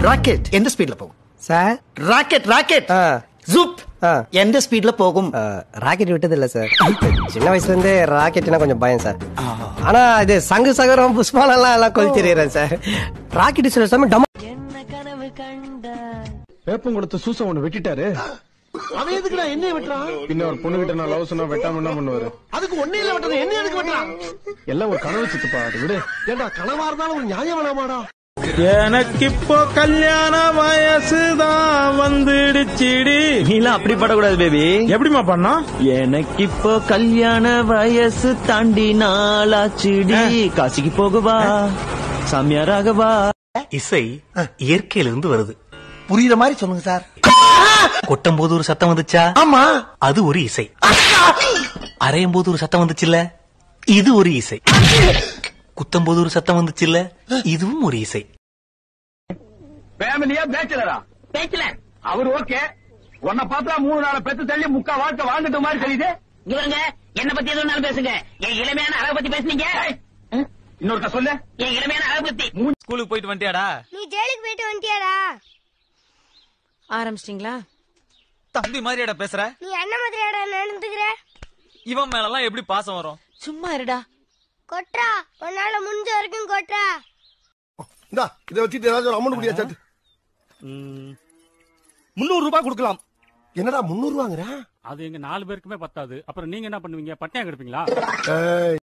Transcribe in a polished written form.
Rocket எந்த ஸ்பீட்ல போகும் சார்? ராக்கெட் ராக்கெட் ஜூப் எந்த ஸ்பீட்ல போகும்? ராக்கெட் விட்டது இல்ல சார். சின்ன வயசுல இருந்தே ராக்கெட்னா கொஞ்சம் பயம் சார். ஆனா இது சங்கு சகரம் புஷ்பாலம் எல்லாம் கொளுத்திடுறேன் சார். ராக்கெட் சில சமயம் டமா. என்ன கனவு கண்ட வேப்பம் கொடுத்த சூசம் ஒண்ணு வெட்டிட்டாரு. அவன் எதுக்குடா என்ன வெட்டுறான்? பின்ன ஒரு பொண்ணு கிட்ட நான் லவ் சொன்னா வெட்டாம என்ன பண்ணுவாரு? அதுக்கு ஒன்னே இல்ல வெட்டது, என்ன எதுக்கு வெட்டுறான்? எல்லாம் ஒரு கனவு சித்துப்பா, அது விடு. ஏண்டா கனவா இருந்தாலும் ஒரு நியாயம் வேணாமாடா? எனக்கு இப்போ கல்யாண வயசுதான் வந்துடுச்சிடி. நீலாம் அப்படி படக்கூடாது பேபி. எப்படிமா பண்ணா? எனக்கு இப்போ கல்யாண வயசு தாண்டி நாளாச்சிடி. காசிக்கு போகவா, சாமியாராகவா. இசை இயற்கையிலிருந்து வருது. புரியுற மாதிரி சொல்லுங்க சார். கொட்டும் போது ஒரு சத்தம் வந்துச்சா? ஆமா, அது ஒரு இசை. அரையும் போது ஒரு சத்தம் வந்துச்சுல்ல, இது ஒரு இசை. குத்தம் போது ஒரு சத்தம் வந்துச்சுல்ல, இதுவும் ஒரு இசை. ஃபேமிலியா பேச்சுலரா? பேச்சுலர். அவர் ஓகே. உன்னை பார்த்தா 3 நாள பெத்து தள்ளி முக்கா வாழ்க்கை வாழ்ந்துட்ட மாதிரி தெரியுது. இவங்க என்ன பத்தி எதுவும் பேசுங்க. என் இளமையான அழக பத்தி பேசுனீங்க. இன்னொருக்க சொல்லு. என் இளமையான அழக பத்தி. ஸ்கூலுக்கு போயிட்டு வந்துட்டியாடா? நீ ஜெயிலுக்கு போயிட்டு வந்துட்டியாடா? ஆரம்பிச்சிட்டீங்களா? தம்பி மாதிரியாடா பேசுற? நீ என்ன மாதிரியாடா நடந்துக்கிற? இவன் மேலலாம் எப்படி பாசம் வரும்? சும்மா இருடா. கொட்றா, உன்னால முடிஞ்ச வரைக்கும் கொட்றா. இந்தா இத வச்சிட்டு ஏதாவது ஒரு அமௌண்ட் குடியா சார். 300 ரூபாய் கொடுக்கலாம். என்னடா 300 ரூபாங்கற? அது எங்க 4 பேருக்குமே பத்தாது. அப்புறம் நீங்க என்ன பண்ணுவீங்க? பட்டியா கிடப்பீங்களா?